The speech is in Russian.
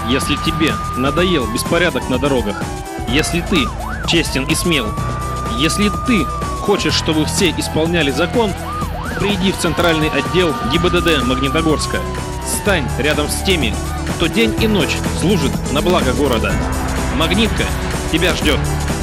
Если тебе надоел беспорядок на дорогах, если ты честен и смел, если ты хочешь, чтобы все исполняли закон, приди в центральный отдел ГИБДД Магнитогорска. Стань рядом с теми, кто день и ночь служит на благо города. Магнитка тебя ждет.